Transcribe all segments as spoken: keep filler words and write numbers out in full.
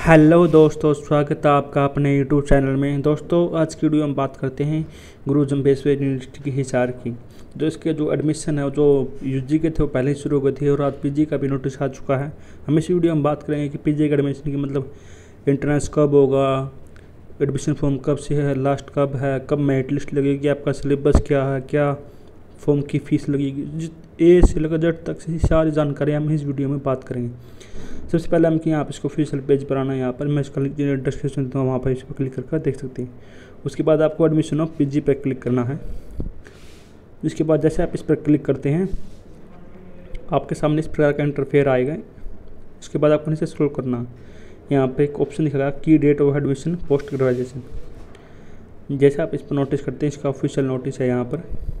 Hello दोस्तों, स्वागत है आपका अपने यूट्यूब चैनल में। दोस्तों, आज की वीडियो में बात करते हैं गुरु जम्भेश्वर यूनिवर्सिटी की हिसार की। जो इसके जो एडमिशन है, जो यूजी के थे वो पहले ही शुरू हो गए थे और आज पीजी का भी नोटिस आ चुका है। हम इस वीडियो में बात करेंगे कि पीजी का एडमिशन की मतलब इंट्रेंस कब होगा, एडमिशन फॉर्म कब से है, लास्ट कब है, कब मेरिट लिस्ट लगेगी, आपका सिलेबस क्या है, क्या फॉर्म की फ़ीस लगेगी, ए से लेकर जेड तक से सारी जानकारी हम इस वीडियो में बात करेंगे। सबसे पहले हम कि यहाँ पर इसको ऑफिशियल पेज पर आना है। यहाँ पर मैं इसका लिंक डिस्क्रिप्शन देता हूँ, वहाँ पर इस पर क्लिक करके देख सकते हैं। उसके बाद आपको एडमिशन ऑफ पीजी पर क्लिक करना है। इसके बाद जैसे आप इस पर क्लिक करते हैं, आपके सामने इस प्रकार का इंटरफेयर आएगा। इसके बाद आपको नीचे स्क्रॉल करना है। यहाँ पे एक ऑप्शन दिखेगा की date of admission post graduation. जैसे आप इस पर नोटिस करते हैं, इसका ऑफिशियल नोटिस है। यहाँ पर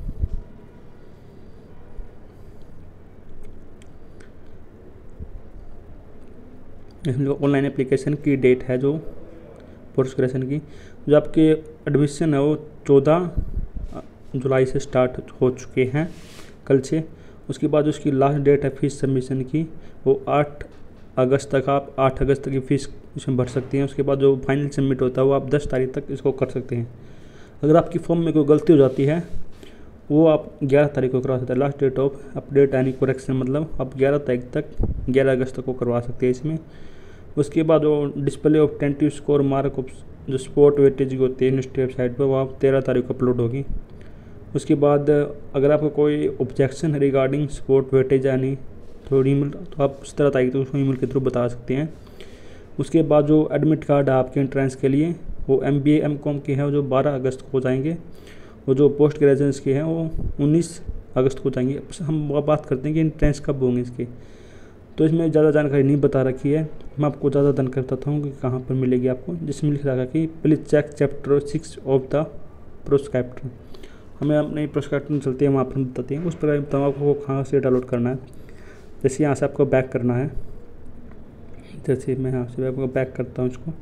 ऑनलाइन एप्लीकेशन की डेट है जो पोस्ट ग्रेजुएशन की। जो आपके एडमिशन है वो चौदह जुलाई से स्टार्ट हो चुके हैं, कल से। उसके बाद उसकी लास्ट डेट है फीस सबमिशन की, वो आठ अगस्त तक आप आठ अगस्त तक की फ़ीस इसमें भर सकती हैं। उसके बाद जो फाइनल सबमिट होता है वो आप दस तारीख तक इसको कर सकते हैं। अगर आपकी फॉर्म में कोई गलती हो जाती है वो आप ग्यारह तारीख को करवा सकते हैं। Last date of update any correction मतलब आप ग्यारह तारीख तक ग्यारह अगस्त तक को करवा सकते हैं इसमें। उसके बाद जो display of tentative score mark of जो स्पोर्ट वेटेज की होती है यूनिवर्सिटी वेबसाइट पर, वो आप तेरह तारीख को अपलोड होगी। उसके बाद अगर आपको कोई ऑब्जेक्शन है रिगार्डिंग स्पोर्ट वेटेज यानी थोड़ी ईमेल, तो आप उस तरह तारीख तो उसको ईमेल के थ्रू बता सकते हैं। उसके बाद जो एडमिट कार्ड है आपके एंट्रेंस के लिए वो M B A M Com के हैं, जो बारह अगस्त को हो जाएंगे। वो जो पोस्ट ग्रेजुएशन के हैं वो उन्नीस अगस्त को जाएंगे। हम बात करते हैं कि एंट्रेंस कब होंगे इसके, तो इसमें ज़्यादा जानकारी नहीं बता रखी है। मैं आपको ज़्यादा जानकारी बताता हूँ कि कहाँ पर मिलेगी आपको, जिसमें लिखा रखा कि please check chapter six of the प्रोस्क्रिप्ट। हमें अपने प्रोस्क्रिप्ट में चलते हैं, वहाँ पर बताते हैं उस पर बताऊँ आपको कहाँ से डाउनलोड करना है। जैसे यहाँ से आपको बैक करना है, जैसे मैं यहाँ से आपको बैक करता हूँ इसको।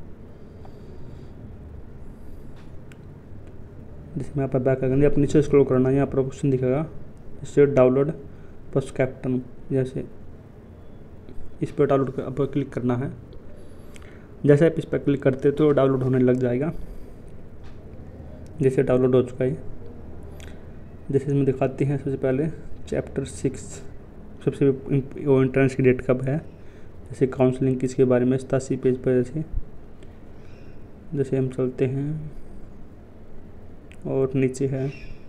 जैसे मैं यहाँ पर बैक करेंगे, आप नीचे स्क्रॉल करना है, यहाँ पर ऑप्शन दिखेगा इससे डाउनलोड प्रोस्क्रिप्ट। जैसे इस पर डाउनलोड पर क्लिक करना है। जैसे आप इस पर क्लिक करते तो डाउनलोड होने लग जाएगा। जैसे डाउनलोड हो चुका है, जैसे इसमें दिखाते हैं सबसे पहले चैप्टर सिक्स, सबसे वो एंट्रेंस की डेट कब है, जैसे काउंसलिंग किसके बारे में सतासी पेज पर। जैसे जैसे हम चलते हैं और नीचे है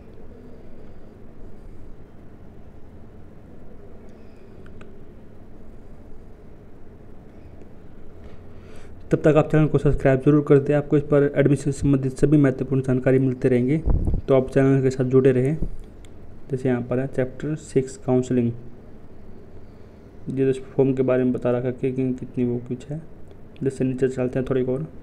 तब तक आप चैनल को सब्सक्राइब जरूर कर दें। आपको इस पर एडमिशन से संबंधित सभी महत्वपूर्ण जानकारी मिलते रहेंगे, तो आप चैनल के साथ जुड़े रहें। जैसे यहाँ पर है चैप्टर सिक्स काउंसलिंग, जिस फॉर्म के बारे में बता रखा कि कितनी वो कुछ है। जैसे नीचे चलते हैं थोड़ी और,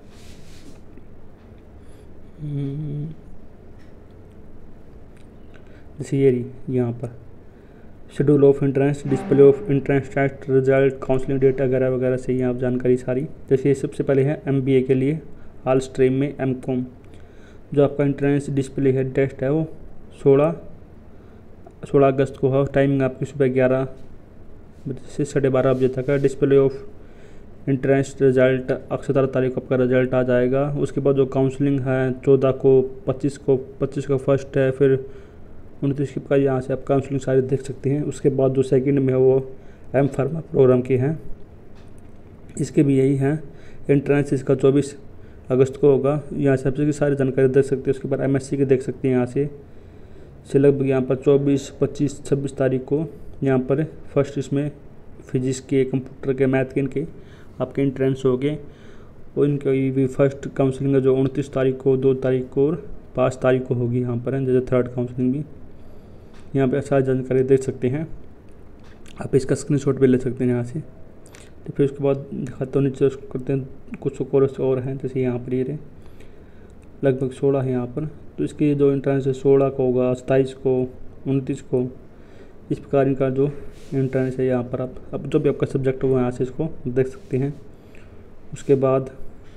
जैसे ये रही यहाँ पर schedule of entrance, display of entrance test result, counselling data वगैरह वगैरह से यहाँ आप जानकारी सारी। जैसे सबसे पहले है एम बी ए के लिए ऑल स्ट्रीम में एम कॉम, जो आपका एंट्रेंस डिस्प्ले है टेस्ट है वो सोलह सोलह अगस्त को है। टाइमिंग आपकी सुबह ग्यारह बजे से साढ़े बारह बजे तक है। डिस्प्ले ऑफ एंट्रेंस रिजल्ट सत्रह तारीख को आपका रिजल्ट आ जाएगा। उसके बाद जो काउंसलिंग है चौदह को, पच्चीस को पच्चीस को फर्स्ट है, फिर उनतीस का यहाँ से आप काउंसलिंग सारे देख सकते हैं। उसके बाद जो सेकंड में है वो एम फार्मा प्रोग्राम के हैं, इसके भी यही हैं। एंट्रेंस इसका चौबीस अगस्त को होगा। यहाँ से आपसे सारी जानकारी देख सकते हैं। उसके बाद एम एस सी के देख सकते हैं। यहाँ से से लगभग यहाँ पर चौबीस पच्चीस छब्बीस तारीख को यहाँ पर फर्स्ट इसमें फिजिक्स के, कंप्यूटर के, मैथ के इनके आपके एंट्रेंस हो गए। और इनका भी फर्स्ट काउंसलिंग है जो उनतीस तारीख को, दो तारीख को और पाँच तारीख को होगी यहाँ पर। जैसे थर्ड काउंसलिंग भी यहाँ पे सारी जानकारी देख सकते हैं। आप इसका स्क्रीनशॉट भी ले सकते हैं यहाँ से। तो फिर उसके बाद दिखाते हैं, नीचे करते हैं कुछ कोर्स और हैं। जैसे यहाँ पर ये रहे लगभग सोलह है यहाँ पर। तो इसकी जो एंट्रेंस है सोलह को होगा, सताईस को, उनतीस को, इस प्रकार इनका जो एंट्रेंस है यहाँ पर आप अब जो भी आपका सब्जेक्ट हो यहाँ से इसको देख सकते हैं। उसके बाद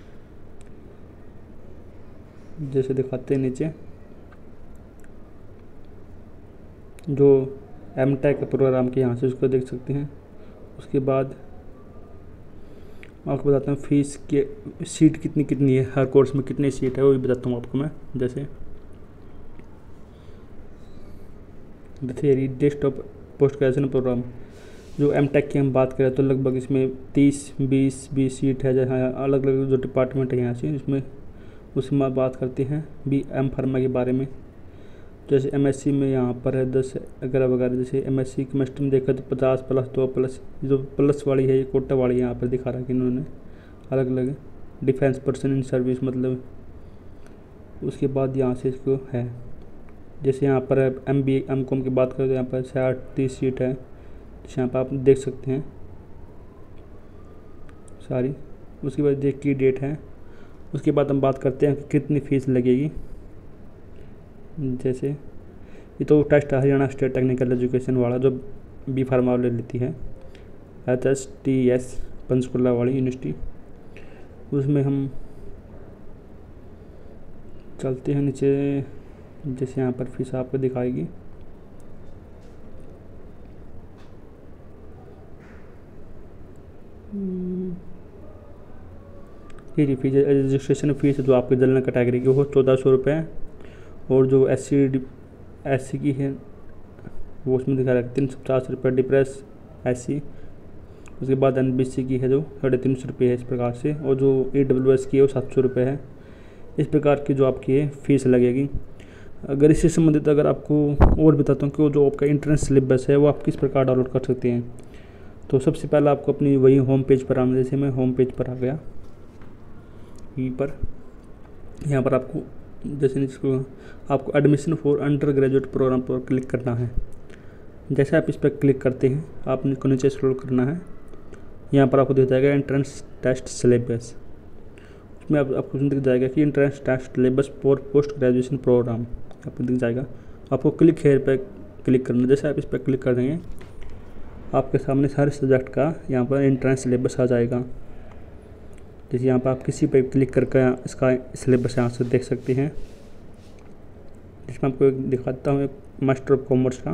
जैसे दिखाते हैं नीचे जो एम टेक प्रोग्राम के यहाँ से उसको देख सकते हैं। उसके बाद आपको बताता हूँ फीस के सीट कितनी कितनी है, हर कोर्स में कितनी सीट है वो भी बताता हूँ आपको मैं। जैसे the theory desktop post graduation programme, जो एम टेक की हम बात करें तो लगभग इसमें तीस बीस बीस सीट है, जहाँ अलग अलग जो डिपार्टमेंट है यहाँ से, इसमें उसमें बात करते हैं बी एम फार्मा के बारे में। जैसे एमएससी में यहाँ पर है दस वगैरह वगैरह। जैसे एमएससी केमिस्ट्री में देखा तो पचास प्लस दो प्लस, जो प्लस वाली है ये कोटा वाली यहाँ पर दिखा रहा है कि इन्होंने अलग अलग। डिफेंस पर्सन इन सर्विस मतलब, उसके बाद यहाँ से इसको है। जैसे यहाँ पर एम बी एम कॉम की बात करें तो यहाँ पर साठ तीस सीट है, जैसे यहाँ पर आप देख सकते हैं सारी। उसके बाद देख की डेट है। उसके बाद हम बात करते हैं कि कितनी फ़ीस लगेगी। जैसे ये तो test Haryana state technical education वाला जो बी फार्मा वाले लेती है, H S T S Panchkula वाली यूनिवर्सिटी, उसमें हम चलते हैं नीचे। जैसे यहाँ पर फीस आपको दिखाएगी, ये फीस रजिस्ट्रेशन फीस जो आपकी जनरल कैटेगरी की हो चौदह सौ रुपये, और जो एस सी एस सी की है वो उसमें दिखा रहा है तीन सौ पचास रुपये डिप्रेस एस सी। उसके बाद एन बी सी की है जो साढ़े तीन सौ रुपये है इस प्रकार से, और जो ई डब्ल्यू एस की है वो सात सौ रुपये है। इस प्रकार की जो आपकी है फीस लगेगी। अगर इससे संबंधित अगर आपको और बताता हूँ कि वो जो आपका इंट्रेंस सिलेबस है वो आप किस प्रकार डाउनलोड कर सकते हैं। तो सबसे पहले आपको अपनी वही होम पेज पर आना। जैसे मैं होम पेज पर आ गया, यहीं पर यहाँ पर आपको जैसे इसको आपको admission for under graduate programme पर क्लिक करना है। जैसे आप इस पर क्लिक करते हैं आपको नीचे स्क्रॉल करना है, यहाँ पर आपको दिख जाएगा एंट्रेंस टेस्ट सिलेबस। उसमें आप, आपको दिख जाएगा कि entrance test syllabus for post graduation programme आपको दिख जाएगा। आपको क्लिक हेयर पर क्लिक करना है। जैसे आप इस पर क्लिक कर देंगे आपके सामने सारे सब्जेक्ट का यहाँ पर एंट्रेंस सिलेबस आ जाएगा। जैसे यहाँ पर आप किसी पर क्लिक करके इसका सिलेबस यहाँ से देख सकते हैं। जिसमें आपको एक दिखाता हूँ, एक मास्टर ऑफ कॉमर्स का,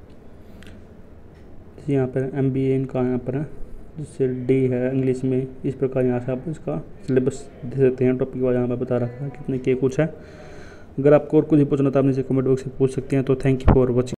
जैसे यहाँ पर एम बी ए इनका यहाँ पर है, जिससे डी है इंग्लिश में। इस प्रकार यहाँ से आप इसका सिलेबस देख सकते हैं। टॉपिक वाला यहाँ पर बता रखा है कितने के कुछ है। अगर आपको और कुछ पूछना तो आप नीचे कमेंट बॉक्स में पूछ सकते हैं। तो थैंक यू फॉर वॉचिंग।